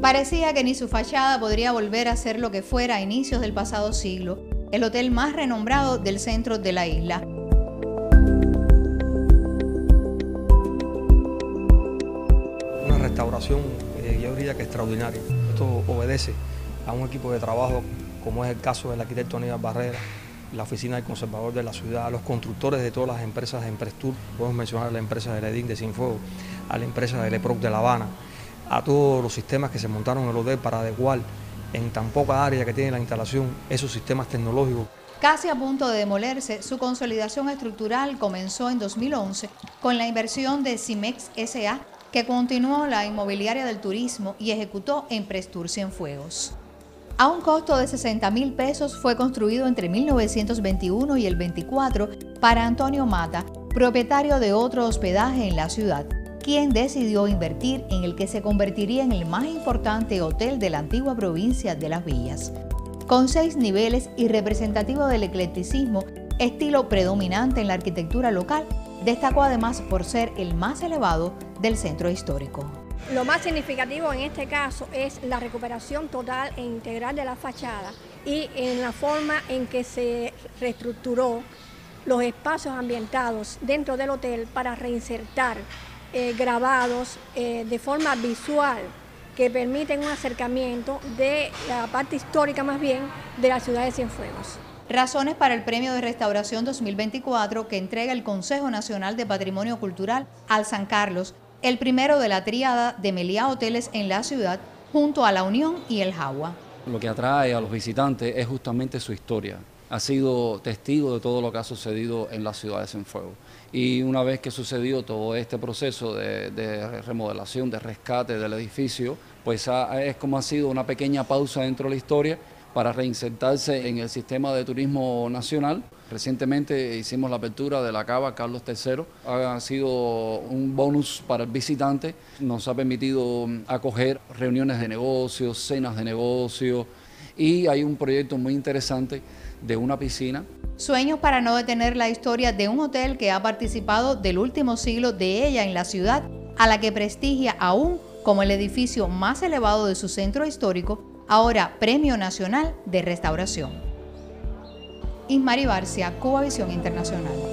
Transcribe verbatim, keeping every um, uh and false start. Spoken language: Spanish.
Parecía que ni su fachada podría volver a ser lo que fuera a inicios del pasado siglo, el hotel más renombrado del centro de la isla. Una restauración, eh, yo diría que extraordinaria. Esto obedece a un equipo de trabajo, como es el caso del arquitecto Aníbal Barrera, la oficina del conservador de la ciudad, los constructores de todas las empresas de Emprestur, podemos mencionar a la empresa de Ledín de Cienfuegos, a la empresa de Leproc de La Habana, a todos los sistemas que se montaron en el hotel para adecuar en tan poca área que tiene la instalación esos sistemas tecnológicos. Casi a punto de demolerse, su consolidación estructural comenzó en dos mil once con la inversión de Cimex S A, que continuó la inmobiliaria del turismo y ejecutó Emprestur Cienfuegos. A un costo de sesenta mil pesos fue construido entre mil novecientos veintiuno y el veinticuatro para Antonio Mata, propietario de otro hospedaje en la ciudad, quien decidió invertir en el que se convertiría en el más importante hotel de la antigua provincia de Las Villas. Con seis niveles y representativo del eclecticismo, estilo predominante en la arquitectura local, destacó además por ser el más elevado del centro histórico. Lo más significativo en este caso es la recuperación total e integral de la fachada y en la forma en que se reestructuró los espacios ambientados dentro del hotel para reinsertar eh, grabados eh, de forma visual que permiten un acercamiento de la parte histórica más bien de la ciudad de Cienfuegos. Razones para el Premio de Restauración dos mil veinticuatro que entrega el Consejo Nacional de Patrimonio Cultural al San Carlos, el primero de la tríada de Meliá Hoteles en la ciudad, junto a La Unión y el Jagua. Lo que atrae a los visitantes es justamente su historia. Ha sido testigo de todo lo que ha sucedido en la ciudad de Cienfuegos. Y una vez que sucedió todo este proceso de, de remodelación, de rescate del edificio, pues ha, es como ha sido una pequeña pausa dentro de la historia para reinsertarse en el sistema de turismo nacional. Recientemente hicimos la apertura de la cava Carlos tercero. Ha sido un bonus para el visitante. Nos ha permitido acoger reuniones de negocios, cenas de negocios, y hay un proyecto muy interesante de una piscina. Sueños para no detener la historia de un hotel que ha participado del último siglo de ella en la ciudad, a la que prestigia aún como el edificio más elevado de su centro histórico, ahora Premio Nacional de Restauración. Ismari Barcia, Cuba Visión Internacional.